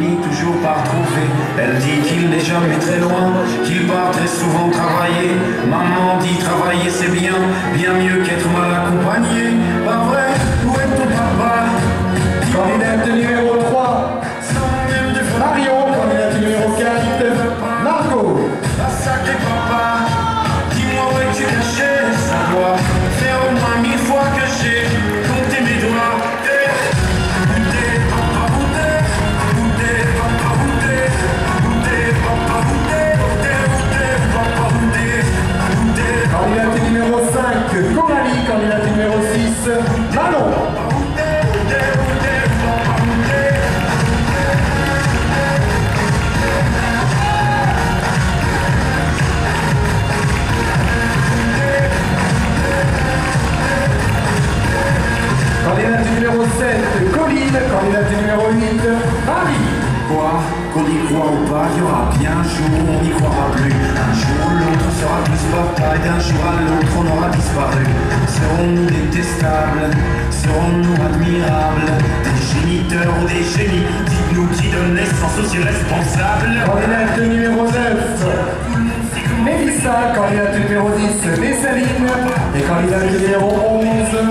finit toujours par trouver. Elle dit qu'il n'est jamais très loin, qu'il part très souvent travailler. Maman dit travailler c'est bien, bien mieux qu'être mal accompagné. Pas vrai, où est ton papa? Candidate numéro 3, Marion. Candidate numéro 4, Marco. Ah sacré papa, dis-moi où es-tu caché? Ça doit faire au moins 1000 fois que j'ai compté mes doigts. Candidate numéro 5, Coralie. Candidate numéro 6, Manon. Candidate numéro 7, Colline. Candidate numéro 8, Marie. Quoi? Qu'on y croit ou pas, il y aura bien un jour où on n'y croira plus. Un jour ou l'autre on sera tous papa et d'un jour à l'autre on aura disparu. Serons-nous détestables? Serons-nous admirables? Des géniteurs ou des génies? Dites-nous qui donne naissance aux irresponsables. Candidate numéro 9, Mélissa. Candidate numéro 10, Messaline. Et candidate numéro 11,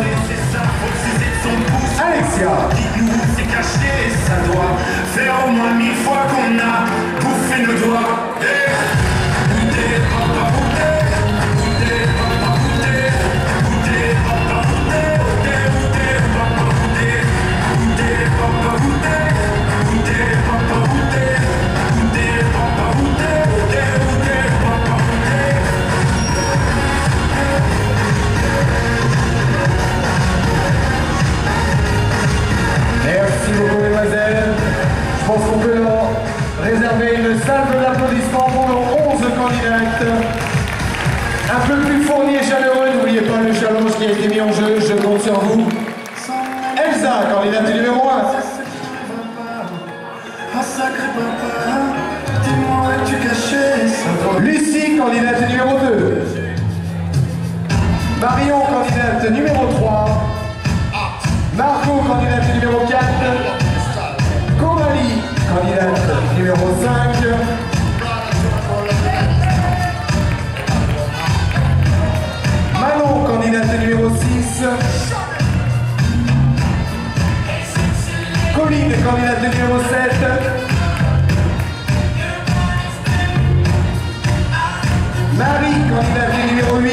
Alexia. Dites-nous où c'est caché, ça doit faire au moins 1000 fois qu'on a bouffé nos doigts. Goûtez, papa, goûtez, goûtez, papa, goûtez, goûtez, papa, goûtez, goûtez, papa, goûtez, goûtez, papa, goûtez, goûtez, papa, goûtez, goûtez, papa, goûtez, goûtez, papa, goûtez. Merci beaucoup, mesdemoiselles. Je pense qu'on peut leur réserver une salle d'applaudissements pour nos 11 candidates. Un peu plus fourni et chaleureux, n'oubliez pas le challenge qui a été mis en jeu, je compte sur vous. Elsa, candidate numéro 1. Ah sacré papa, dis-moi où es-tu caché? Ça doit... Lucie, candidate numéro 2. Marion, candidate numéro 3. Marco, candidate numéro 4. Coralie, candidate numéro 5. Manon, candidate numéro 6. Colline, candidate numéro 7. Marie, candidate numéro 8.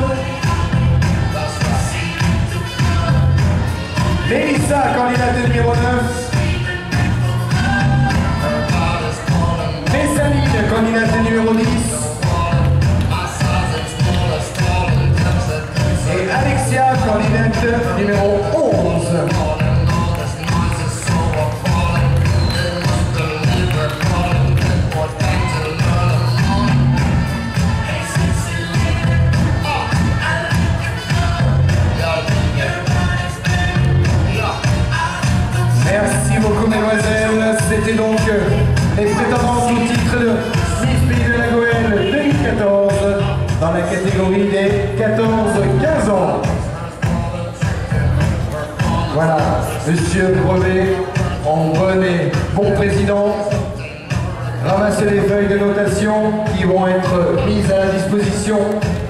Mélissa, candidate numéro 9. Messaline, candidate numéro 10. Et Alexia, candidate numéro 11. Merci beaucoup, mesdemoiselles. C'était donc les prétendantes au titre de Miss Pays de la Goëlle 2014 dans la catégorie des 14-15 ans. Voilà, Monsieur Brevet, en bon et bon président, ramassez les feuilles de notation qui vont être mises à la disposition